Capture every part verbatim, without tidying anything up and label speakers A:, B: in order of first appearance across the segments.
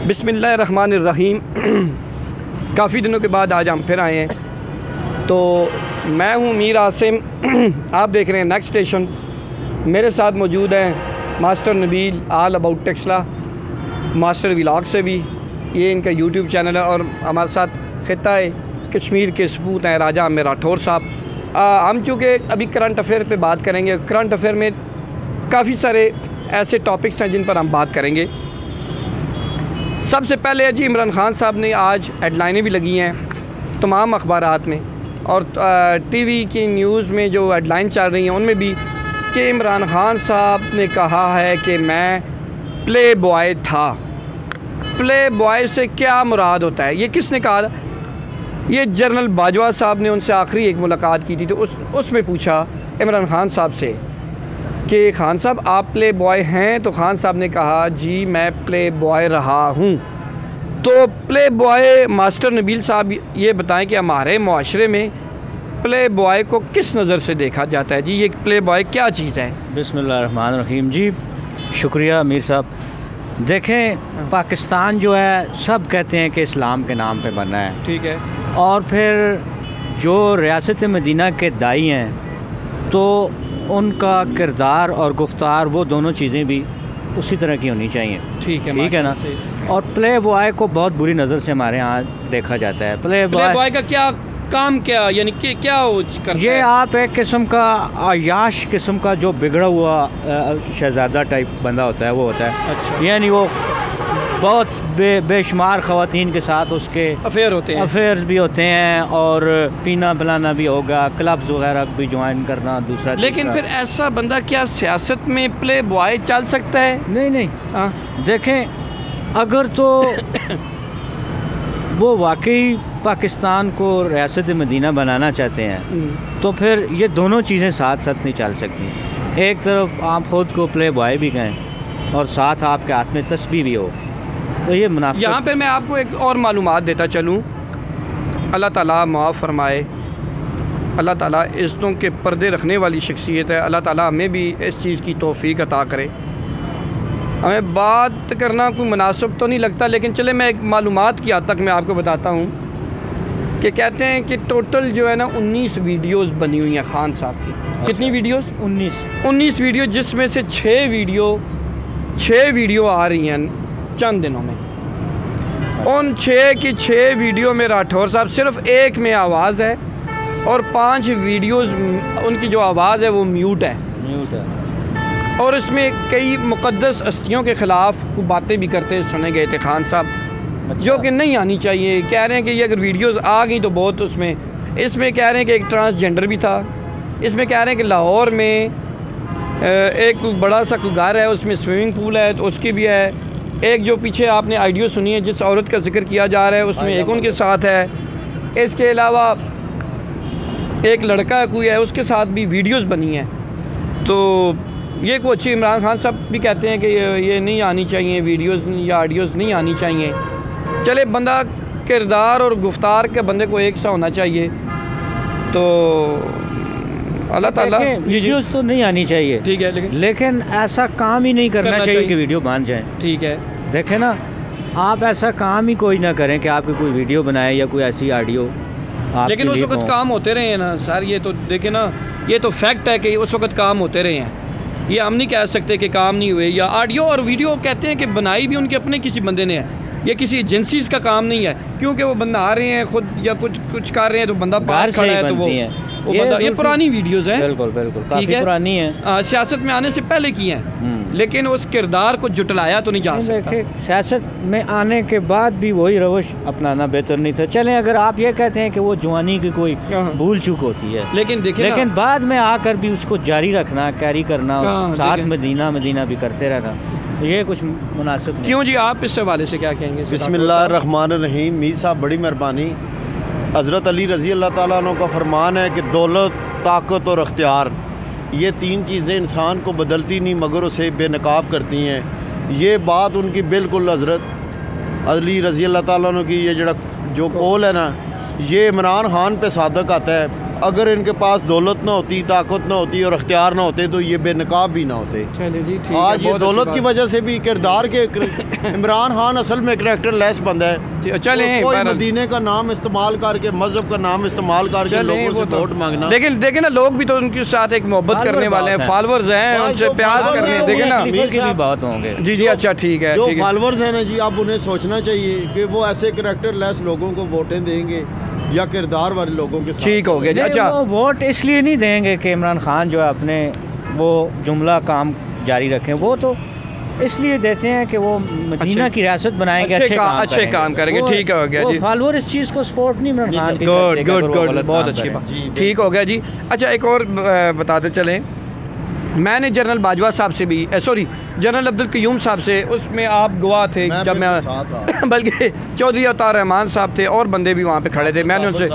A: बिस्मिल्लाहिर्रहमानिर्रहीम। काफ़ी दिनों के बाद आज हम फिर आए हैं। तो मैं हूँ मीर आसिम, आप देख रहे हैं नेक्स्ट स्टेशन। मेरे साथ मौजूद हैं master Nabeel all about Taxila, master vlog से भी, ये इनका यूट्यूब चैनल है। और हमारे साथ खिता कश्मीर के सपूत हैं राजा आमिर राठौर साहब। हम चूँकि अभी करंट अफेयर पे बात करेंगे। करंट अफेयर में काफ़ी सारे ऐसे टॉपिक्स हैं जिन पर हम बात करेंगे। सबसे पहले जी इमरान खान साहब ने आज हेडलाइनें भी लगी हैं तमाम अखबारात में, और टीवी की न्यूज़ में जो हेडलाइन चल रही हैं उनमें भी कि इमरान खान साहब ने कहा है कि मैं प्ले बॉय था। प्ले बॉय से क्या मुराद होता है, ये किसने कहा? ये जनरल बाजवा साहब ने उनसे आखिरी एक मुलाकात की थी, तो उस उसमें पूछा इमरान खान साहब से कि खान साहब आप प्ले बॉय हैं? तो खान साहब ने कहा जी मैं प्ले बॉय रहा हूँ। तो प्ले बॉय मास्टर नबील साहब ये बताएं कि हमारे मुआशरे में प्ले बॉय को किस नज़र से देखा जाता है? जी ये प्ले बॉय क्या चीज़ है?
B: बिस्मिल्लाहिर्रहमानिर्रहीम। जी शुक्रिया मीर साहब। देखें, पाकिस्तान जो है सब कहते हैं कि इस्लाम के नाम पे बना है, ठीक है, और फिर जो रियासत मदीना के दाई हैं तो उनका किरदार और गुफ्तार वो दोनों चीज़ें भी उसी तरह की होनी चाहिए, ठीक है, ठीक है ना। और प्ले बॉय को बहुत बुरी नज़र से हमारे यहाँ देखा जाता है। प्ले बॉय का क्या काम, क्या यानी कि क्या हो करता ये है? आप एक किस्म का आयाश किस्म का जो बिगड़ा हुआ शहज़ादा टाइप बंदा होता है वो होता है। अच्छा। यानी वो बहुत बे बेशुमार ख़वातीन के साथ उसके अफेयर होते हैं, अफेयर्स भी होते हैं, और पीना पिलाना भी होगा, क्लब्स वगैरह भी ज्वाइन करना दूसरा। लेकिन फिर ऐसा बंदा क्या सियासत में प्ले बॉय चल सकता है? नहीं नहीं, हाँ देखें, अगर तो वो वाकई पाकिस्तान को रियासत मदीना बनाना चाहते हैं तो फिर ये दोनों चीज़ें साथ साथ नहीं चल सकती। एक तरफ आप ख़ुद को प्ले बॉय भी कहें और साथ आपके हाथ में तस्बीह भी हो, तो ये मुनाफिक। यहाँ पे मैं आपको एक और मालूमात देता चलूँ। अल्लाह ताला माफ़ फरमाए, अल्लाह ताला इज़्ज़तों के पर्दे रखने वाली शख्सियत है। अल्लाह ताला हमें भी इस चीज़ की तौफ़ीक अता करे। हमें बात करना कोई मुनासिब तो नहीं लगता, लेकिन चले मैं एक मालूमात की हद तक मैं आपको बताता हूँ कि कहते हैं कि टोटल जो है ना उन्नीस वीडियोस बनी हुई हैं खान साहब की। अच्छा। कितनी वीडियोस? उन्नीस उन्नीस वीडियो, जिसमें से छः वीडियो छः वीडियो आ रही हैं चंद दिनों में। उन छः की छः वीडियो में राठौर साहब सिर्फ एक में आवाज़ है और पांच वीडियोस उनकी जो आवाज़ है वो म्यूट है म्यूट है और इसमें कई मुक़द्दस हस्तियों के ख़िलाफ़ कुछ बातें भी करते सुने गए थे खान साहब। अच्छा। जो कि नहीं आनी चाहिए। कह रहे हैं कि ये अगर वीडियोस आ गई तो बहुत उसमें इसमें कह रहे हैं कि एक ट्रांसजेंडर भी था। इसमें कह रहे हैं कि लाहौर में एक बड़ा सा घर है, उसमें स्विमिंग पूल है, तो उसकी भी है। एक जो पीछे आपने आइडियो सुनी है जिस औरत का जिक्र किया जा रहा है उसमें एक उनके साथ है। इसके अलावा एक लड़का कोई है उसके साथ भी वीडियोस बनी है। तो ये कुछ इमरान खान साहब भी कहते हैं कि ये, ये नहीं आनी चाहिए, वीडियोस या ऑडियोज़ नहीं आनी चाहिए। चले, बंदा किरदार और गुफ्तार के बंदे को एक सा होना चाहिए। तो अल्लाह ताला वीडियोस तो नहीं आनी चाहिए, ठीक है, लेकिन लेकिन ऐसा काम ही नहीं करना, करना चाहिए, चाहिए कि वीडियो बन जाए, ठीक है। देखें ना, आप ऐसा काम ही कोई ना करें कि आपकी कोई वीडियो बनाए या कोई ऐसी ऑडियो। लेकिन उस वक्त काम होते रहे हैं ना सर, ये तो देखें ना, ये तो फैक्ट है कि उस वक्त काम होते रहे हैं। ये हम नहीं कह सकते कि काम नहीं हुए। या ऑडियो और वीडियो कहते हैं कि बनाई भी उनके अपने किसी बंदे ने है, ये किसी एजेंसीज का काम नहीं है, क्योंकि वो बंदा आ रहे हैं खुद या कुछ कुछ कर रहे हैं तो बंदा बाहर खड़ा है तो वो वो ये, बंदा, ये पुरानी वीडियोस हैं, बिल्कुल बिल्कुल काफ़ी पुरानी है, सियासत में आने से पहले की हैं, लेकिन उस किरदार को जुटलाया तो नहीं जा सकता। सियासत में आने के बाद भी वही रवश अपनाना बेहतर नहीं था। चलें, अगर आप ये कहते हैं कि वो जवानी की कोई भूल चूक होती है, लेकिन देखिए, लेकिन बाद में आकर भी उसको जारी रखना, कैरी करना, साथ मदीना मदीना भी करते रहना, ये कुछ मुनासिब क्यों? जी आप इस हवाले से क्या कहेंगे?
C: बिस्मिल्लाहिर्रहमानिर्रहीम। मीर साहब बड़ी मेहरबानी। हज़रत अली रज़ी अल्लाह ताला अन्हु का फरमान है कि दौलत, ताकत और अख्तियार, ये तीन चीज़ें इंसान को बदलती नहीं मगर उसे बेनकाब करती हैं। ये बात उनकी बिल्कुल हज़रत अली रज़ी अल्लाह ताला अन्हु की ये जड़ा जो कौल है ना, ये इमरान खान पे सादक आता है। अगर इनके पास दौलत ना होती, ताकत ना होती और अख्तियार ना होते तो ये बेनकाब भी ना होते।
A: चलिए जी, ठीक
C: आज
A: है,
C: ये दौलत की वजह से भी किरदार के इमरान खान असल में करेक्टर लेस बंदा है।
A: चले
C: तो कोई मदीने का नाम इस्तेमाल करके, मजहब का नाम इस्तेमाल करके लोगों से वोट मांगना।
A: लेकिन देखे ना, लोग भी तो उनके साथ एक मोहब्बत करने वाले हैं, फॉलोअर्स हैं, उनसे प्यार करने हैं, देखे ना
B: भी बहुत होंगे।
A: जी जी, अच्छा ठीक है।
C: जो फॉलोअर्स हैं ना जी, अब उन्हें सोचना चाहिए कि वो ऐसे करेक्टर लेस लोगों को वोटें देंगे या किरदार वाले लोगों के साथ।
A: ठीक हो गया जी। अच्छा,
B: वो वोट इसलिए नहीं देंगे कि इमरान खान जो है अपने वो जुमला काम जारी रखें, वो तो इसलिए देते हैं कि वो मदीना की रियासत बनाएंगे, अच्छे काम
A: अच्छे काम करेंगे। ठीक हो गया जी।
B: फॉलोअर इस चीज़ को सपोर्ट नहीं इमरान खान की।
A: गुड गुड गुड, बहुत अच्छी बात, ठीक हो गया जी। अच्छा, एक और बताते चलें, मैंने जनरल बाजवा साहब से भी, सॉरी जनरल अब्दुल क़य्यूम साहब से, उसमें आप गवाह थे मैं जब मैं बल्कि चौधरी अतार रहमान साहब थे और बंदे भी वहाँ पे खड़े थे। मैंने उनसे,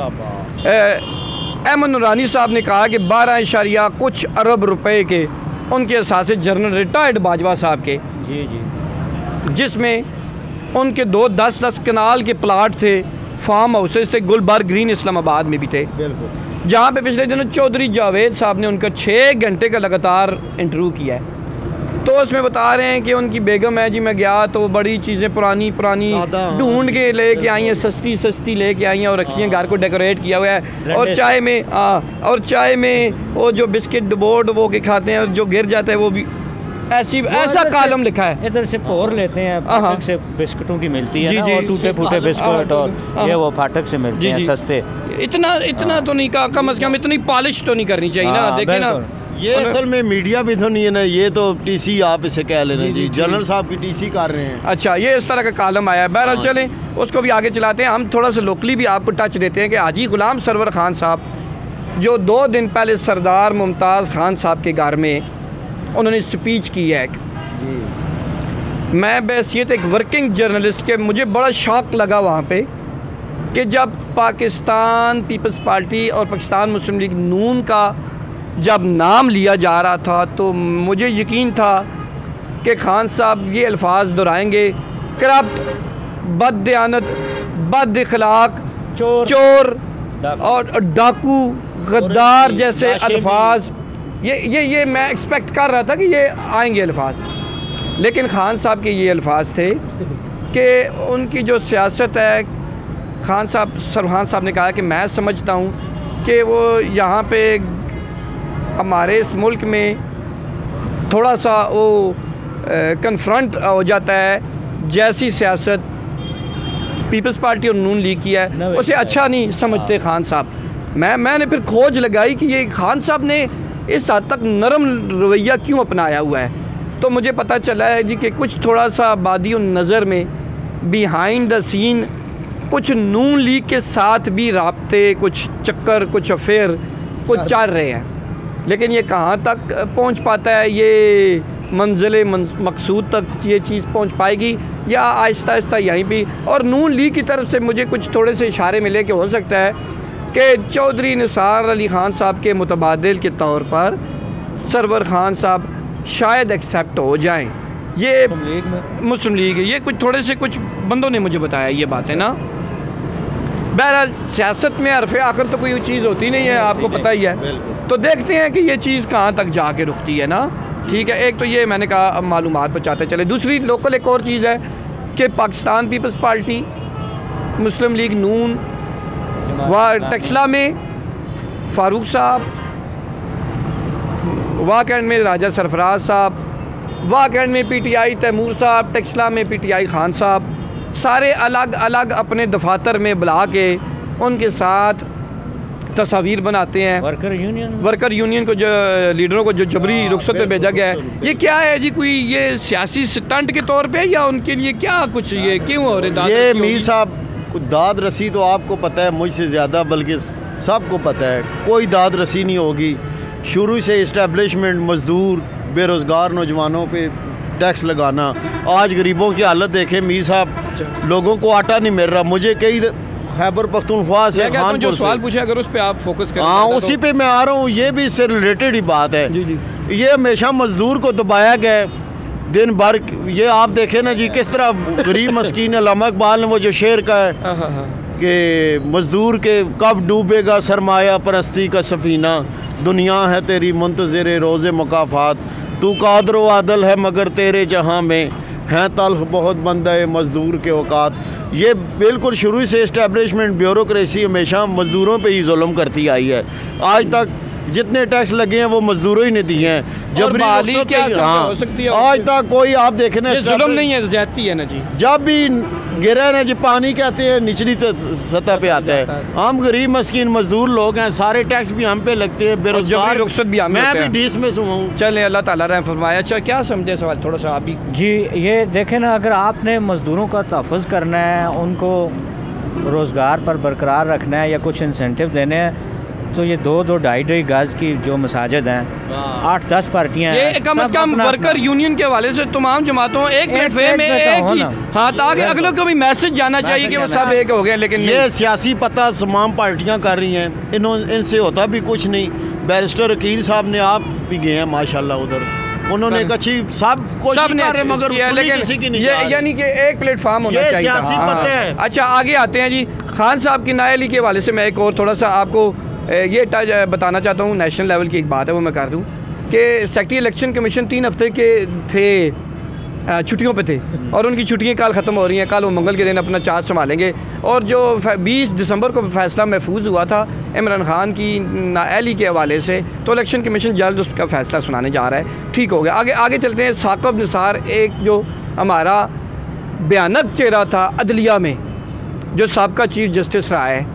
A: अहमद नूरानी साहब ने कहा कि बारह इशारिया कुछ अरब रुपए के उनके असासे जनरल रिटायर्ड बाजवा साहब के,
B: जी जी,
A: जिसमें उनके दो दस दस कनाल के प्लाट थे, फार्म हाउसेस थे, गुलबर्ग ग्रीन इस्लामाबाद में भी थे, जहाँ पे पिछले दिनों चौधरी जावेद साहब ने उनका छः घंटे का लगातार इंटरव्यू किया है। तो उसमें बता रहे हैं कि उनकी बेगम है जी, मैं गया तो बड़ी चीज़ें पुरानी पुरानी ढूंढ के लेके आई हैं, सस्ती सस्ती लेके आई हैं और रखी हैं, घर को डेकोरेट किया हुआ है। और चाय में हाँ, और चाय में वो जो बिस्किट डुबो डुबो के खाते हैं, जो गिर जाता है वो भी ऐसी, ऐसा कॉलम लिखा है।
B: इधर से पोर लेते हैं, फाटक से बिस्कुटों की मिलती है
A: जी,
B: ना,
A: जी,
B: और टूटे फूटे बिस्कुट, और ये वो फाटक से मिलते हैं सस्ते।
A: इतना इतना तो नहीं, कम से कम इतनी पॉलिश तो नहीं करनी चाहिए ना। देखिए ना,
C: ये असल में मीडिया भी तो नहीं है ना, ये तो टीसी आप इसे कह लेना जी, जनरल साहब की टीसी कर रहे हैं।
A: अच्छा, ये इस तरह का कॉलम आया है। बहरहाल चलें, उसको भी आगे चलाते हैं। हम थोड़ा सा लोकली भी आपको टच देते हैं कि हाजी गुलाम सरवर खान साहब, जो दो दिन पहले सरदार मुमताज़ खान साहब के घर में उन्होंने स्पीच की है। मैं बहैसियत एक वर्किंग जर्नलिस्ट के मुझे बड़ा शौक़ लगा वहाँ पे कि जब पाकिस्तान पीपल्स पार्टी और पाकिस्तान मुस्लिम लीग नून का जब नाम लिया जा रहा था, तो मुझे यकीन था कि खान साहब ये अल्फाज दोहराएंगे, करप्ट, बददियानत, बद इखलाक,
B: चोर,
A: चोर और डाकू, गद्दार जैसे अल्फाज। ये ये ये मैं एक्सपेक्ट कर रहा था कि ये आएंगे अल्फाज, लेकिन खान साहब के ये अल्फाज थे कि उनकी जो सियासत है, खान साहब सरखान साहब ने कहा कि मैं समझता हूँ कि वो यहाँ पे हमारे इस मुल्क में थोड़ा सा वो कन्फ्रंट हो जाता है, जैसी सियासत पीपल्स पार्टी और नून लीग की है उसे अच्छा नहीं समझते खान साहब। मैं मैंने फिर खोज लगाई कि ये खान साहब ने इस हद तक नरम रवैया क्यों अपनाया हुआ है। तो मुझे पता चला है जी कि कुछ थोड़ा सा बादी नज़र में बिहाइंड द सीन कुछ नून लीग के साथ भी राब्ते, कुछ चक्कर, कुछ अफेयर कुछ चल रहे हैं। लेकिन ये कहाँ तक पहुँच पाता है, ये मंजिल मकसूद तक ये चीज़ पहुँच पाएगी या आहिस्ता आहिस्ता यहीं भी। और नून लीग की तरफ से मुझे कुछ थोड़े से इशारे मिले कि हो सकता है कि चौधरी निसार अली ख़ान साहब के मुतबादिल के तौर पर सरवर ख़ान साहब शायद एक्सेप्ट हो जाएं। ये मुस्लिम लीग है, ये कुछ थोड़े से कुछ बंदों ने मुझे बताया ये बातें ना। बहरहाल सियासत में हरफ़े आखिर तो कोई चीज़ होती नहीं है, आपको पता ही है। तो देखते हैं कि ये चीज़ कहाँ तक जाके रुकती है ना। ठीक है, एक तो ये मैंने कहा अब मालूमात पहुँचाते चले। दूसरी लोकल एक और चीज़ है कि पाकिस्तान पीपल्स पार्टी, मुस्लिम लीग नून व टेक्सला में फ़ारूक साहब, वाकैंड में राजा सरफराज साहब, वाकैंड में पीटीआई तैमूर साहब, टेक्सला में पीटीआई खान साहब, सारे अलग अलग अपने दफातर में बुला के उनके साथ तस्वीर बनाते हैं।
B: वर्कर यूनियन
A: वर्कर यूनियन को जो लीडरों को जो जबरी रुखसत पे भेजा गया है, ये क्या है जी? कोई ये सियासी स्टंट के तौर पे या उनके लिए क्या कुछ ये क्यों हो रहा है?
C: ये मीर साहब दाद रसी तो आपको पता है मुझसे ज़्यादा, बल्कि सबको पता है कोई दाद रसी नहीं होगी। शुरू से इस्टेब्लिशमेंट, मज़दूर, बेरोज़गार नौजवानों पे टैक्स लगाना। आज गरीबों की हालत देखें मीर साहब, लोगों को आटा नहीं मिल रहा। मुझे कई खैबर पख्तूनख्वा से, खानपुर
A: जो सवाल पूछे अगर उस पे आप फोकस करें।
C: हाँ, उसी पे मैं आ रहा हूँ। ये भी इससे रिलेटेड ही बात है
A: जी जी।
C: ये हमेशा मज़दूर को दबाया गया दिन भर। ये आप देखें ना जी किस तरह गरीब मस्कीन अल्लामा इकबाल ने वो जो शेर का है कि मज़दूर के कब डूबेगा सरमाया परस्ती का सफ़ीना, दुनिया है तेरी मुंतज़िर रोज़ मुकाफ़ात, तू कादर व आदल है मगर तेरे जहाँ में हैं तल्ख बहुत बंदा मज़दूर के औकात। ये बिल्कुल शुरू से इस्टेब्लिशमेंट ब्यूरोक्रेसी हमेशा मज़दूरों पे ही जुल्म करती आई है। आज तक जितने टैक्स लगे हैं वो मज़दूरों ही ने दिए हैं। जब
A: क्या हो सकती है
C: आज तक कोई आप देखें ना,
A: जुल्म नहीं है, ज़्यादती है ना जी।
C: जब भी गिरा ना जी पानी कहते हैं निचली सतह पे आता है। हम गरीब मस्कीन मजदूर लोग हैं, सारे टैक्स भी हम पे लगते हैं, बेरोजगार रुखसत भी हम, मैं भी डीस में हूँ।
A: चलें, अल्लाह ताला रहम फरमाए। अच्छा, क्या समझे सवाल थोड़ा सा आप भी?
B: जी ये देखें ना, अगर आपने मज़दूरों का तहफ़्फ़ुज़ करना है, उनको रोज़गार पर बरकरार रखना है या कुछ इंसेंटिव देने हैं, तो ये दो दो ढाई ढाई गज की जो मसाजिद हैं, आठ दस पार्टियाँ हैं,
A: ये कम अज़ कम वर्कर यूनियन के हवाले से तमाम जमातों एक प्लेटफॉर्म में एक ही, हाँ, ताकि अगलों को भी मैसेज जाना चाहिए कि वो सब एक हो गए। लेकिन
C: ये सियासी पता तमाम पार्टियाँ कर रही हैं, इन्होंने इनसे होता भी कुछ नहीं। बैरिस्टर वकील साहब ने आप भी गए हैं माशाल्लाह उधर, उन्होंने एक अच्छी सब कुछ
A: सबने
C: मगर
A: लेकिन
C: किसी की नहीं,
A: ये यानी कि एक प्लेटफार्म होना चाहिए।
C: सियासी पता है।
A: अच्छा, आगे आते हैं जी। खान साहब की नाअहली के हवाले से मैं एक और थोड़ा सा आपको ये बताना चाहता हूँ। नेशनल लेवल की एक बात है, वो मैं कर दूँ कि सेक्रेटरी इलेक्शन कमीशन तीन हफ्ते के थे, छुट्टियों पे थे, और उनकी छुट्टियाँ कल ख़त्म हो रही हैं। कल वो मंगल के दिन अपना चार्ज संभालेंगे। और जो बीस दिसंबर को फैसला महफूज हुआ था इमरान खान की नाअहली के हवाले से, तो इलेक्शन कमीशन जल्द उसका फ़ैसला सुनाने जा रहा है। ठीक हो गया। आगे आगे चलते हैं। साकिब निसार, एक जो हमारा भयानक चेहरा था अदलिया में, जो साबका चीफ जस्टिस रहा है,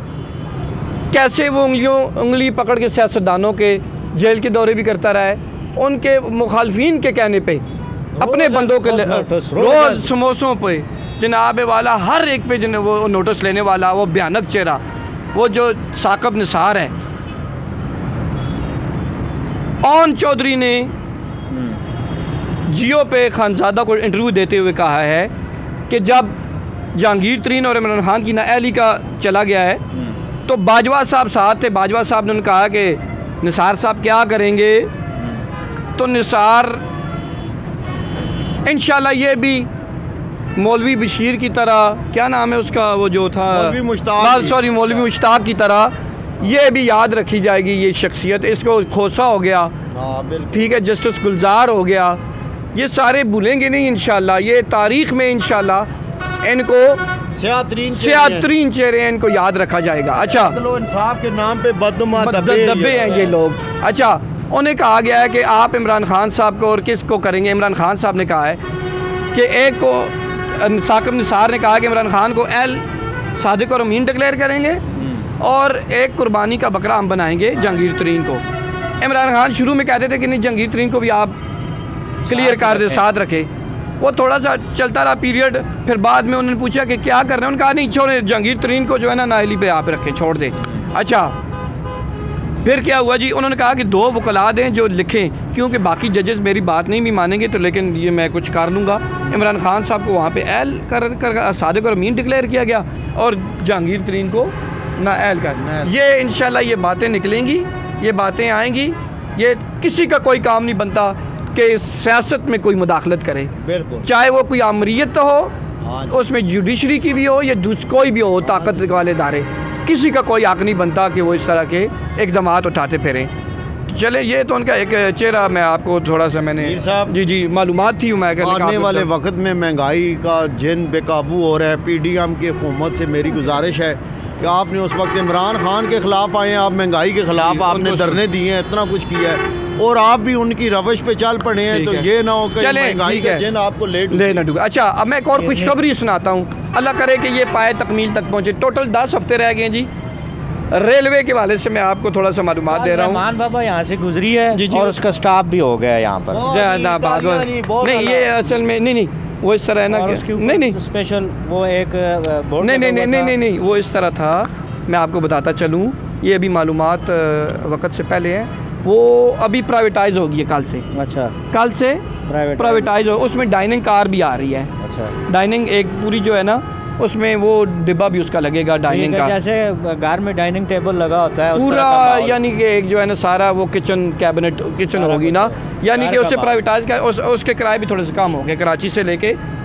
A: कैसे वो उंगलियों उंगली पकड़ के सियासतदानों के जेल के दौरे भी करता रहा है। उनके मुखालफिन के कहने पे अपने बंदों के रोज़ समोसों पे जनाब वाला हर एक पे जन वो नोटिस लेने वाला वो भयानक चेहरा, वो जो साकिब निसार है। ओन चौधरी ने जियो पे खानजादा को इंटरव्यू देते हुए कहा है कि जब जहांगीर तरीन और इमरान खान की नाअहली का चला गया है तो बाजवा साहब साथ थे। बाजवा साहब ने उन्होंने कहा कि निसार साहब क्या करेंगे, तो निसार इंशाल्लाह ये भी मौलवी बशीर की तरह, क्या नाम है उसका वो जो था,
C: मौलवी मुश्ताक,
A: सॉरी मौलवी मुश्ताक की तरह ये भी याद रखी जाएगी ये शख्सियत। इसको खोसा हो गया, ठीक है, जस्टिस गुलजार हो गया, ये सारे भूलेंगे नहीं इंशाल्लाह। ये तारीख़ में इंशाल्लाह इनको सियातरीन चेहरे हैं, इनको याद रखा जाएगा। अच्छा,
C: इंसाफ के नाम पे बददुमा
A: दबे हैं ये लोग। अच्छा, उन्हें कहा गया है कि आप इमरान खान साहब को और किसको करेंगे। इमरान खान साहब ने कहा है कि एक को, साकिब निसार ने कहा कि इमरान खान को एल सादिक और अमीन डिक्लेयर करेंगे और एक कुर्बानी का बकरा हम बनाएंगे जहांगीर तरीन को। इमरान खान शुरू में कहते थे कि नहीं, जहांगीर तरीन को भी आप क्लियर कर दे, साथ रखे। वो थोड़ा सा चलता रहा पीरियड, फिर बाद में उन्होंने पूछा कि क्या कर रहे हैं, उन्होंने कहा नहीं छोड़े, जहांगीर तरीन को जो है ना नाअहली पे आप रखें, छोड़ दें। अच्छा, फिर क्या हुआ जी, उन्होंने कहा कि दो वकला दें जो लिखें, क्योंकि बाकी जजेस मेरी बात नहीं भी मानेंगे, तो लेकिन ये मैं कुछ कर लूँगा। इमरान खान साहब को वहाँ पे एल कर कर सादिक और अमीन डिक्लेयर किया गया और जहांगीर तरीन को नाअहल कर। ये इंशाल्लाह ये बातें निकलेंगी, ये बातें आएंगी। ये किसी का कोई काम नहीं बनता कि सियासत में कोई मुदाखलत करे, बिल्कुल, चाहे वो कोई आमरीत हो, उसमें जुडिशरी की भी हो या दूसरी कोई भी हो, ताकत वाले इदारे, किसी का कोई हक नहीं बनता कि वो इस तरह के इकदाम उठाते फिरें। चले, ये तो उनका एक चेहरा, मैं आपको थोड़ा सा मैंने जी जी मालूमात थी। मैं
C: आने वाले वक्त में महंगाई का जिन बेकाबू हो रहा है, पी डी एम की हुकूमत से मेरी गुजारिश है कि आपने उस वक्त इमरान खान के ख़िलाफ़ आए हैं, आप महंगाई के ख़िलाफ़ आपने धरने दिए हैं, इतना कुछ किया है, और आप भी उनकी रवश पे चल पड़े हैं, तो ये ना हो कि महंगाई का जिन आपको ले
A: लेना डूबे। अच्छा, अब मैं एक और खुशखबरी सुनाता हूँ, अल्लाह करे कि ये पाए तकमील तक पहुँचे। टोटल दस हफ्ते रह गए जी। रेलवे के हवाले से मैं आपको थोड़ा सा मालूमात दे रहा हूँ।
B: रहमान बाबा यहाँ से गुजरी है जी जी, और उसका स्टाफ भी हो गया यहाँ पर।
A: नहीं, ये असल में नहीं नहीं वो इस तरह है ना कि नहीं नहीं
B: स्पेशल वो एक बोर्ड
A: नहीं नहीं नहीं नहीं नहीं नहीं वो इस तरह था। मैं आपको बताता चलूँ, ये अभी मालूमात वक्त से पहले है, वो अभी प्राइवेटाइज होगी है कल से।
B: अच्छा,
A: कल से प्राइवेटाइज हो, उसमें डाइनिंग कार भी आ रही है।
B: अच्छा,
A: डाइनिंग एक पूरी जो है ना, उसमें वो डिब्बा भी उसका लगेगा डाइनिंग का,
B: जैसे घर में डाइनिंग टेबल लगा होता है
A: पूरा, यानी कि एक जो है ना सारा वो किचन कैबिनेट किचन होगी ना, यानी कि उससे प्राइवेटाइज कर उस, उसके किराए भी थोड़े से कम हो गए। कराची से लेके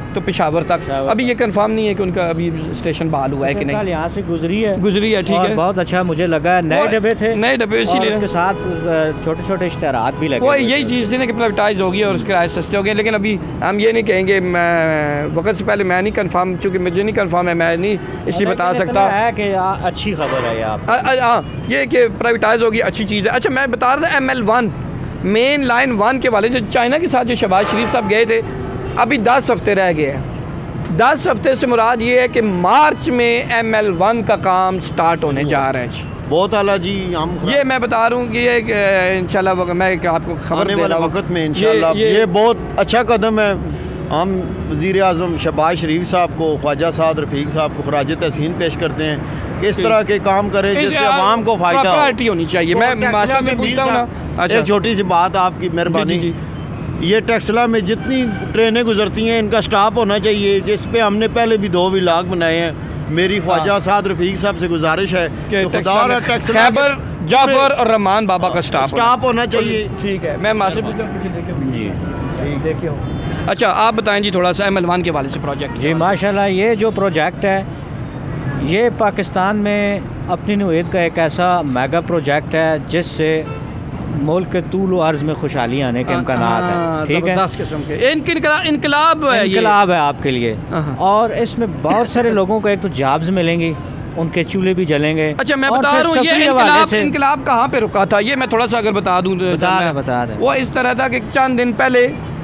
A: तो पेशावर तक। अभी ये कंफर्म नहीं है कि उनका अभी स्टेशन बहाल हुआ है कि नहीं।
B: यहाँ से गुजरी है
A: गुजरी है, ठीक है,
B: बहुत अच्छा मुझे लगा। नए डब्बे थे,
A: नए डब्बे, इसीलिए
B: उसके साथ छोटे छोटे इश्तेहारात भी लगे।
A: वो यही चीज़ थी ना कि प्राइवेटाइज होगी और उसके किराए सस्ते हो गए। लेकिन अभी हम ये नहीं कहेंगे, मैं वक्त से पहले मैं नहीं कंफर्म, चूँकि मुझे नहीं कंफर्म है, मैं नहीं इसलिए बता सकता
B: है कि अच्छी खबर है आप।
A: हाँ, ये कि प्राइवेटाइज होगी, अच्छी चीज़ है। अच्छा, मैं बता रहा था M L one main line one के वाले जो चाइना के साथ जो शहबाज शरीफ साहब गए थे, अभी दस हफ्ते रह गए हैं। दस हफ्ते से मुराद ये है कि मार्च में एम एल वन का काम स्टार्ट होने जा रहा है।
C: बहुत आला जी, हम
A: ये मैं बता रहा हूँ कि ये इंशाल्लाह मैं आपको खबर
C: आने वाले वक्त में इंशाल्लाह ये, ये बहुत अच्छा कदम है। हम वज़ीर आज़म शहबाज शरीफ साहब को, ख्वाजा साद रफ़ीक साहब को खराज तहसीन पेश करते हैं कि इस तरह के काम करें जिससे आवाम को फ़ायदा
A: होनी चाहिए। मैं में पूछता हूँ ना,
C: एक छोटी सी बात आपकी मेहरबानी, ये टेक्सला में जितनी ट्रेनें गुजरती हैं इनका स्टॉप होना चाहिए, जिस पे हमने पहले भी दो व्लॉग बनाए हैं। मेरी ख्वाजा साद रफ़ीक साहब से गुजारिश है कि
A: खैबर जाफर और रहमान बाबा का स्टॉप
C: स्टॉप होना चाहिए।
A: ठीक है, मैं मासिफ जी देखिए। अच्छा, आप बताएं जी थोड़ा सा एम एल वन के वाले से प्रोजेक्ट।
B: जी माशाल्लाह, ये जो प्रोजेक्ट है ये पाकिस्तान में अपनी नौईद का एक ऐसा मेगा प्रोजेक्ट है जिससे मुल्क के तूल व अर्ज़ में खुशहाली आने के इम्कान हैं। ठीक है,
A: दस किस्म के इनकलाब इनकलाब है,
B: इनकलाब है आपके लिए। और इसमें बहुत सारे लोगों को एक तो जॉब्स मिलेंगी, उनके चूल्हे भी जलेंगे।
A: अच्छा, मैं बता रहा हूँ ये इनकलाब इनकलाब कहाँ पे रुका था, ये मैं थोड़ा सा अगर बता दूँ
B: बता बता दें।
A: वो इस तरह था कि चंद दिन पहले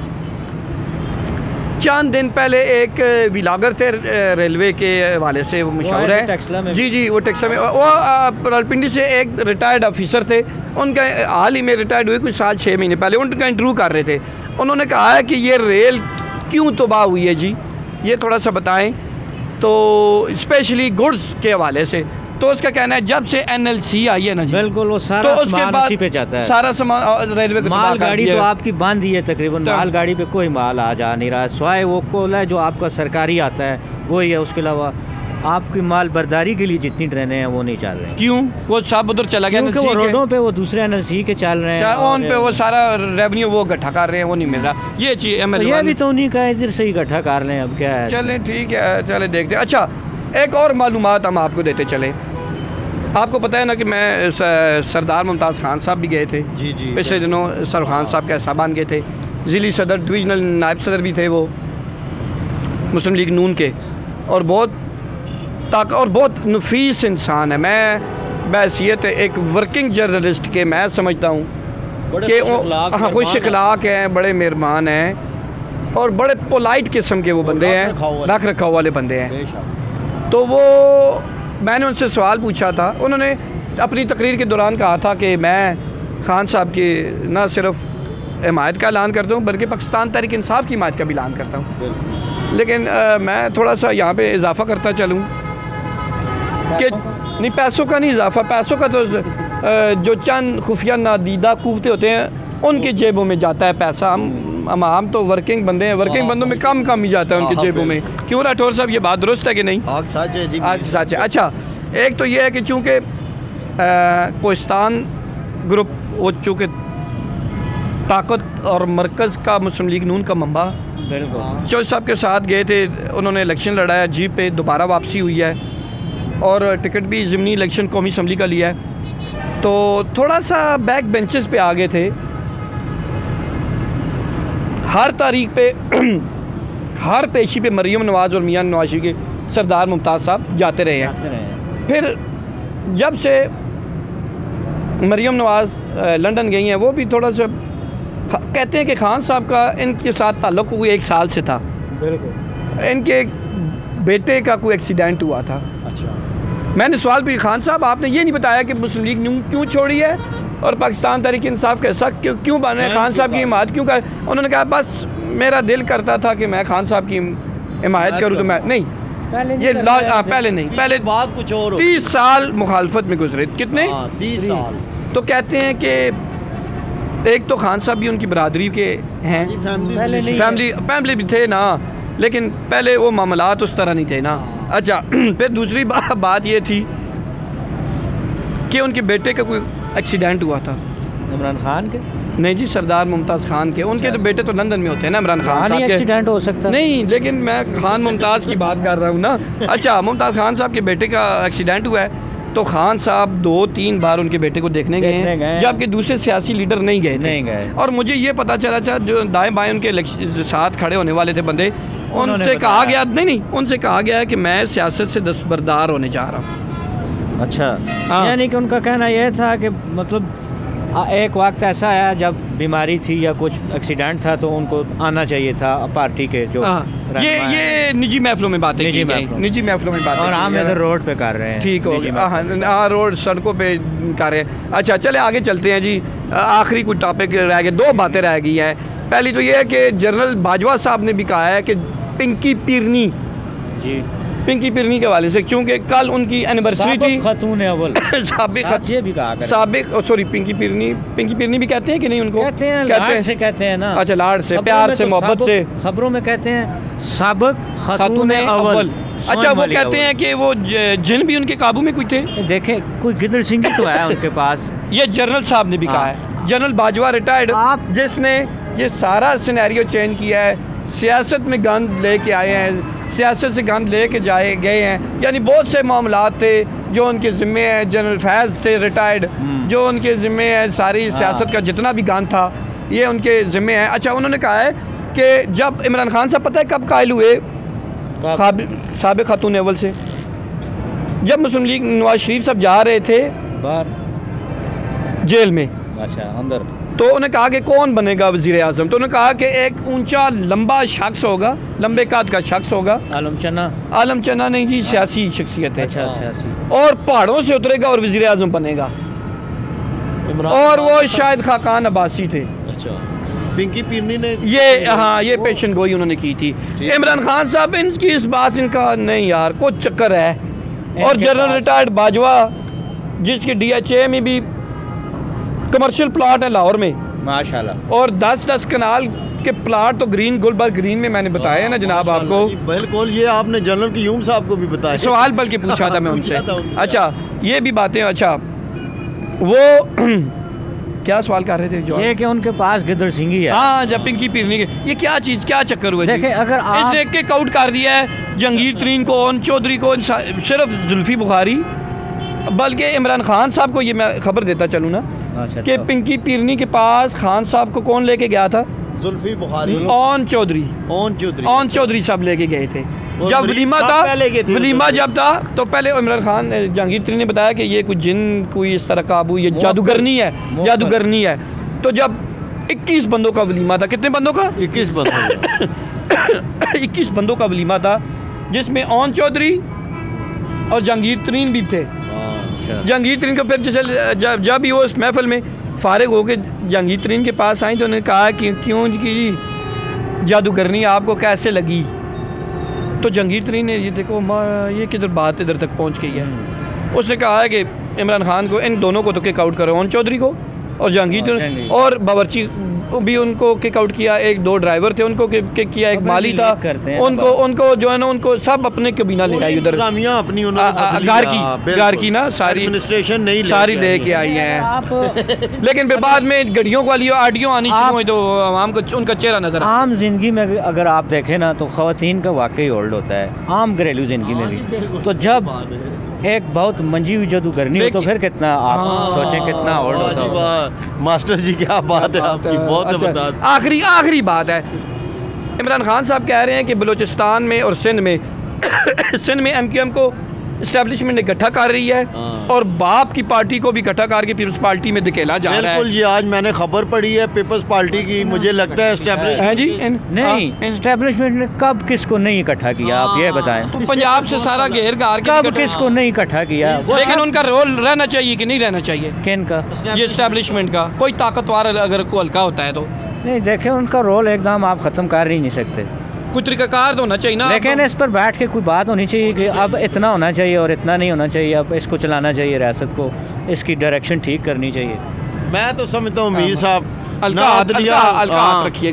A: चंद दिन पहले एक व्लॉगर थे रेलवे के हवाले से, वो मशहूर है जी जी वो टेक्सला में, वो रावलपिंडी से एक रिटायर्ड ऑफिसर थे, उनका हाल ही में रिटायर्ड हुए कुछ साल छः महीने पहले, उनका इंटरव्यू कर रहे थे। उन्होंने कहा है कि ये रेल क्यों तबाह हुई है जी, ये थोड़ा सा बताएं, तो स्पेशली गुड्स के हवाले से। तो उसका कहना है जब से एन एल सी आई है ना जी,
B: बिल्कुल वो सारा
A: तो उसके बाद
B: पे जाता है,
A: सारा सामान रेलवे को
B: माल गाड़ी तो आपकी बंद ही है तकरीबन, माल गाड़ी पे कोई माल आ जा नहीं रहा है, स्वाय वो कोला जो आपका सरकारी आता है वही है। उसके अलावा आपकी माल बर्दारी के लिए जितनी ट्रेनें हैं वो नहीं चल रही।
A: क्यों? वो सब उधर चला गया,
B: क्योंकि वो रोडों पे वो दूसरे एन एल सी के चल रहे हैं,
A: उन पे वो सारा रेवेन्यू वो इकट्ठा कर रहे हैं, वो नहीं मिल रहा। ये चीज़ एम एल
B: ये भी तो उन्हीं का इधर से ही इकट्ठा कर रहे हैं। अब क्या है,
A: चलें ठीक है, चले देखते हैं। अच्छा, एक और मालूमात हम आपको देते चले। आपको पता है ना कि मैं सरदार मुमताज़ खान साहब भी गए थे
C: जी जी
A: पिछले दिनों, सर खान साहब के साहबान गए थे, ज़िली सदर डिवीजनल नायब सदर भी थे वो मुस्लिम लीग नून के, और बहुत ताक और बहुत नफीस इंसान है। मैं बहैसियत एक वर्किंग जर्नलिस्ट के मैं समझता हूँ कि हाँ खुश अखलाक हैं, बड़े मेहरबान हैं और बड़े पोलाइट किस्म के वो बंदे हैं, रख रखाव वाले बंदे हैं। तो वो मैंने उनसे सवाल पूछा था, उन्होंने अपनी तकरीर के दौरान कहा था कि मैं खान साहब की न सिर्फ हिमायत का ऐलान करता हूँ बल्कि पाकिस्तान तहरीक इंसाफ की हिमायत का भी ऐलान करता हूँ। लेकिन आ, मैं थोड़ा सा यहाँ पे इजाफ़ा करता चलूँ कि नहीं, पैसों का नहीं इजाफ़ा, पैसों का तो आ, जो चंद खुफिया नादीदा कुव्वतें होते हैं उनकी जेबों में जाता है पैसा। हम हम हम तो वर्किंग बंदे हैं, वर्किंग बंदों में कम कम ही जाता है उनकी जेबों में। क्यों राठौर साहब, ये बात दुरुस्त है कि नहीं?
C: आज सच है जी,
A: आज सच है। अच्छा, एक तो ये है कि चूँकि कोहिस्तान ग्रुप वो चूँकि ताकत और मरकज़ का मुस्लिम लीग नून का मंबा चौधरी साहब के साथ गए थे, उन्होंने इलेक्शन लड़ाया, जीप पे दोबारा वापसी हुई है और टिकट भी ज़िमनी इलेक्शन कौमी असम्बली का लिया है। तो थोड़ा सा बैक बेंचेस पे आ गए थे। हर तारीख पे हर पेशी पे मरीम नवाज़ और मियां नवाज शरीफ के सरदार मुमताज़ साहब जाते रहे हैं। फिर जब से मरीम नवाज़ लंदन गई हैं, वो भी थोड़ा सा कहते हैं कि खान साहब का इनके साथ ताल्लुक़ कोई एक साल से था। बिल्कुल, इनके बेटे का कोई एक्सीडेंट हुआ था।
C: अच्छा,
A: मैंने सवाल भी, खान साहब आपने ये नहीं बताया कि मुस्लिम लीग न्यू क्यों छोड़ी है और पाकिस्तान तहरीक इंसाफ कैसा क्यों क्यों बने हैं, खान साहब की हिमायत क्यों कर? उन्होंने कहा बस मेरा दिल करता था कि मैं खान साहब की हिमायत करूँ, तो मैं नहीं
B: पहले
A: ये आ, पहले नहीं पहले
C: बात कुछ और,
A: तीस साल मुखालफत में गुजरे। कितने?
C: तीस साल।
A: तो कहते हैं कि एक तो खान साहब भी उनकी बरादरी के हैं, फैमिली फैमिली भी थे ना, लेकिन पहले वो मामलात उस तरह नहीं थे ना। अच्छा, फिर दूसरी बा, बात ये थी कि उनके बेटे का कोई एक्सीडेंट हुआ था,
B: इमरान खान के
A: नहीं जी, सरदार मुमताज़ खान के, उनके तो बेटे तो लंदन में होते हैं ना, इमरान खान
B: हाँ,
A: साहब
B: नहीं
A: के।
B: एक्सीडेंट हो सकता है।
A: नहीं, लेकिन मैं खान मुमताज़ की बात कर रहा हूँ ना। अच्छा, मुमताज़ खान साहब के बेटे का एक्सीडेंट हुआ है तो खान साहब दो तीन बार उनके बेटे को देखने गए
B: देखने गए
A: हैं,
B: हैं।
A: जबकि दूसरे सियासी लीडर नहीं गए थे।
B: नहीं गए।
A: और मुझे ये पता चला था जो दाएं बाएं उनके इलेक्श- साथ खड़े होने वाले थे बंदे, उनसे कहा गया, नहीं नहीं उनसे कहा गया है कि मैं सियासत से दस्तबरदार होने जा रहा हूँ।
B: अच्छा,
A: हाँ।
B: यानी कि उनका कहना यह था कि मतलब आ- एक वक्त ऐसा आया जब बीमारी थी या कुछ एक्सीडेंट था तो उनको आना चाहिए था पार्टी के जो
A: हाँ, ये
B: रहनुमा हैं।
A: ये निजी महफिलों में बातें
B: निजी
A: की गई,
B: महफिलों।
A: निजी महफिलों में बातें
B: और
A: की
B: हम
A: गई।
B: इधर रोड पे कर रहे हैं।
A: ठीक हो
B: निजी
A: गया, हाँ हाँ, रोड सड़कों पे कर रहे हैं। अच्छा, चले आगे चलते हैं जी। आखिरी कुछ टॉपिक रह गए, दो बातें रह गई हैं। पहली तो ये है कि जनरल बाजवा साहब ने भी कहा है कि पिंकी पीरनी
B: जी,
A: पिंकी पीरनी के वाले से, क्योंकि कल उनकी एनिवर्सरी थी।
B: खतून अव्वल
A: साबिक
B: साथ ये भी कहा करते हैं।
A: साबिक सॉरी पिंकी पीरनी, पिंकी पीरनी भी कहते हैं कि नहीं उनको?
B: कहते हैं, लाड से कहते हैं ना।
A: अच्छा, लाड से,
B: खबरों
A: प्यार
B: में
A: से,
B: तो
A: मोहब्बत
B: साबिक-
A: से।
B: खबरों में कहते हैं साबिक
A: खातून
B: खतून
A: अव्वल।
B: अव्वल।
A: अच्छा, वो कहते हैं कि वो ज- जिन भी उनके काबू में कोई थे।
B: देखें, कोई गिदड़ सिंह तो है उनके पास।
A: ये जनरल साहब ने भी कहा
B: हाँ।
A: है, जनरल बाजवा रिटायर्ड,
B: आप-
A: जिसने ये सारा सिनेरियो चेंज किया है, सियासत में गंद लेके आए हैं, सियासत से गंद लेके जाए गए हैं। यानी बहुत से मामलात थे जो उनके ज़िम्मे हैं। जनरल फैज़ थे रिटायर्ड,
B: हम्म।
A: जो उनके ज़िम्मे है, सारी
B: हाँ।
A: सियासत का जितना भी गंद था ये उनके ज़िम्मे है। अच्छा, उन्होंने कहा है कि जब इमरान खान साहब पता है कब कायल हुए साबिक खातून अव्वल से, जब मुस्लिम लीग नवाज शरीफ साहब जा रहे थे
B: बाहर।
A: जेल में,
B: अच्छा, अंदर।
A: तो उन्होंने कहा कि कौन बनेगा वज़ीर आज़म, तो उन्होंने कहा कि एक ऊंचा लंबा शख्स होगा, लंबे कद का शख्स होगा।
B: आलम चना।
A: आलम चना नहीं जी, सियासी शख्सियत है।
B: अच्छा, सियासी।
A: और पहाड़ों से उतरेगा और वज़ीर आज़म बनेगा।
C: इमरान
A: और
C: खान
A: वो
C: साहब-
A: शायद खाकान अब्बासी थे।
C: अच्छा, पिंकी पीरनी ने
A: ये हाँ, ये पेशन गोई उन्होंने की थी। इमरान खान साहब इनकी इस बात, इनका नहीं यार कुछ चक्कर है। और
B: इनके
A: जनरल
B: पास-
A: रिटायर्ड बाजवा, जिसके डी एच ए में भी कमर्शियल प्लाट है लाहौर में,
B: माशाल्लाह।
A: और दस दस कनाल के प्लाट तो ग्रीन गुलबर्ग ग्रीन में मैंने बताया है ना जनाब आपको।
C: बिल्कुल, ये आपने जनरल क्यूम साहब को भी बताया।
A: सवाल बल्कि पूछा था मैं उनसे।
C: पूछा था उनसे।
A: अच्छा, ये भी बातें। अच्छा, वो क्या सवाल कर रहे थे जो?
B: ये कि उनके पास गिदड़ सिंगी है।
A: हाँ, जब पिंकी पीरनी के, ये क्या चीज़, क्या चक्कर हुआ जी?
B: देखें, अगर आप-
A: इसने किक आउट कर दिया है जहांगीर तरीन को, ओन चौधरी को, सिर्फ जुल्फी बुखारी, बल्कि इमरान खान साहब को ये मैं खबर देता चलूँ ना
B: अच्छा,
A: कि
B: तो-
A: पिंकी पीरनी के पास खान साहब को कौन लेके गया था?
C: जुल्फी बुखारी,
A: ओन चौधरी।
C: ओन चौधरी
A: ओन चौधरी साहब लेके गए थे।
C: और
A: जब
C: वली-
A: वलीमा
C: कब
A: था,
C: पहले गए थे
A: वलीमा
C: उधर?
A: जब था तो पहले इमरान खान जहांगीर तरीन ने बताया कि ये कोई जिन, कोई इस तरह काबू, ये जादूगरनी है,
B: मोहब्बत।
A: जादूगरनी है। तो जब इक्कीस बंदों का वलीमा था, कितने बंदों का?
C: इक्कीस बंद
A: इक्कीस बंदों का वलीमा था, जिसमें ओन चौधरी और जहांगीर तरीन भी थे।
B: अच्छा।
A: जहांगीर तरीन को फिर जैसे जब जब भी वो इस महफिल में फारिग होकर जहांगीर तरीन के पास आई तो उन्होंने कहा कि क्यों की जादूगरनी आपको कैसे लगी? तो जहांगीर तरीन ने ये देखो माँ, ये किधर बात इधर तक पहुंच गई है। उसने कहा है कि इमरान खान को, इन दोनों को तो किक आउट करो, ओन चौधरी को और जहांगीर
B: और
A: तरीन,
B: जहांगीर।
A: और बावर्ची भी उनको किक आउट किया। एक दो ड्राइवर थे उनको किक किया, एक
B: खबर
A: माली
B: भी
A: था
B: लीक करते हैं
A: उनको,
B: अब।
A: उनको जो है ना उनको सब अपने कबीना ले आई उधर।
C: इंतजामिया अपनी
A: आ-
C: उन्होंने
A: आ-
C: बदली,
A: गार
C: हाँ,
A: की
C: बिल्कुल।
A: गार की ना सारी
C: एडमिनिस्ट्रेशन नहीं
A: सारी
C: लेके
A: लेके
C: आई
A: आई हैं।
B: आप
A: लेकिन फिर बाद में घड़ियों वाली ऑडियो आनी शुरू
B: आप-
A: हुई तो आवाम को उनका चेहरा नजर आया।
B: आम जिंदगी में अगर- अगर आप देखें ना तो ख़वातीन का वाकई होल्ड होता है, आम घरेलू जिंदगी में भी। तो जब एक बहुत मंजी हुई जादूगरनी हो तो
A: लेकिन-
B: फिर कितना आप
A: हाँ,
B: सोचें कितना होल्ड
C: वाह
B: होता
C: जी
B: होगा।
C: वाह, मास्टर जी क्या बात है आपकी, बहुत
A: अच्छा,
C: जबरदस्त।
A: आखिरी आखिरी बात है, इमरान खान साहब कह रहे हैं कि बलूचिस्तान में और सिंध में सिंध में एम क्यू एम को इस्टेब्लिशमेंट इकट्ठा कर रही है
C: हाँ।
A: और बाप की पार्टी को भी इकट्ठा करके पीपल्स पार्टी में धकेला जा रहा
C: बिल्कुल
A: है।
C: जी, आज मैंने खबर पढ़ी है पीपल्स पार्टी की, मुझे लगता है एस्टेब्लिश
A: है जी इन-
B: नहीं,
A: हाँ, इन-
B: इस्टेब्लिशमेंट ने कब किसको नहीं इकट्ठा किया, आप ये बताएं।
A: तो पंजाब से सारा घेर घार के
B: कब
A: इकट्ठा-
B: किसको नहीं इकट्ठा किया? वो
A: लेकिन
B: सब-
A: उनका रोल रहना चाहिए कि नहीं रहना चाहिए
B: किन का?
A: ये इस्टेब्लिशमेंट का? कोई ताकतवर अगर को हल्का होता है तो
B: नहीं, देखें, उनका रोल एकदम आप ख़त्म कर ही नहीं सकते।
A: कुछ तरीकाकार तो होना चाहिए ना।
B: लेकिन इस पर बैठ के कोई बात होनी चाहिए कि अब इतना होना चाहिए और इतना नहीं होना चाहिए, अब इसको चलाना चाहिए, रियासत को इसकी डायरेक्शन ठीक करनी चाहिए।
C: मैं तो समझता हूँ मीर साहब
A: हल्का
C: ना
A: हाथ-
C: अदलिया-
A: हल्का- हल्का
C: हाँ,
A: हाथ रखिएगा।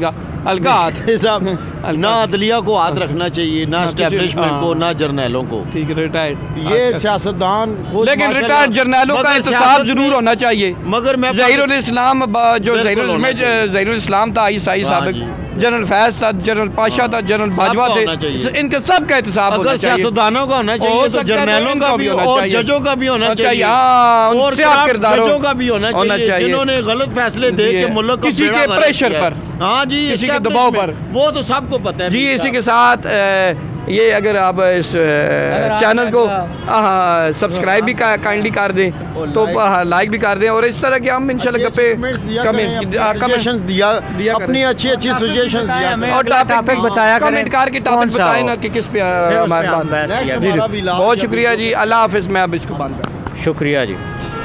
A: हल्का हाथ
C: साहब ना अदलिया को हाथ रखना चाहिए, ना एस्टेब्लिशमेंट को, ना जर्नैलों को।
A: ठीक है, रिटायर्ड
C: ये सियासतदान खुद
A: लेकिन
C: माशाल्लाह-
A: रिटायर्ड जर्नैलों का
C: मगर
A: इंतसाब
C: सियासत
A: जरूर
C: में-
A: होना चाहिए।
C: मगर मैं
A: ज़हीरुल इस्लाम ब- जो
C: बिल्कुल
A: ज़हीरुल
C: होना
A: में
C: चाहिए।
A: ज़हीरुल इस्लाम था आई साई
C: हाँ
A: साबिक,
C: जी।
A: जनरल फैज था, जनरल पाशा था, जनरल बाजवा
C: सबका
A: थे,
C: होना चाहिए।
A: इनके सब का एहतसाब होना
C: अगर
A: चाहिए।
C: सियासतदानों का होना
A: हो
C: चाहिए तो
A: सकता है तो
C: जर्नैलों
A: इनका
C: का
A: भी
C: भी
A: होना
C: और
A: चाहिए।
C: जजों का भी होना
A: होना
C: चाहिए,
A: हाँ,
C: और
A: उनसे आप
C: खराब
A: किरदारों-
C: जजों का भी होना
A: होना
C: चाहिए
A: चाहिए।
C: जिन्होंने गलत फैसले दे
A: जी,
C: के मुल्क का
A: किसी
C: बेड़ा
A: के
C: गर्क
A: प्रेशर
C: किया है।
A: पर,
C: हाँ जी,
A: किसी के दबाव पर।
C: वो तो सबको पता है
A: जी,
C: मीर
A: इसी
C: साहब।
A: के साथ अ, ये अगर आप इस
B: आप
A: चैनल को
B: ऐसा-
A: हाँ सब्सक्राइब भी काइंडली कर दें
C: और
A: तो
C: लाइक-
A: हाँ, लाइक भी कर दें, और इस तरह के हम इंशाल्लाह
C: अच्छे
A: गप्पे
C: comments दिया
A: कमेंट
C: करें, अपने
A: हाँ, कमेंट
C: suggestions दिया
A: दिया करें।
C: अपनी अच्छी अच्छी सजेशन दिया
B: हमें
C: करें।
A: और
B: अगला
A: टॉपिक
B: topic बताया करें।
A: कमेंट करके
B: कौन
A: टॉपिक
B: सा
A: बताएं
B: हो?
A: ना कि किस पे
B: फिर
A: अ,
B: उस पे
A: हमारी
B: हम
A: बात
B: बहस
C: Next
B: किया
C: हमारा
B: जाए।
C: भी last
A: बहुत
C: या
A: शुक्रिया
C: बिल्कुल-
A: जी, अल्लाह हाफिज़। मैं अब इसको बंद कर
B: शुक्रिया जी।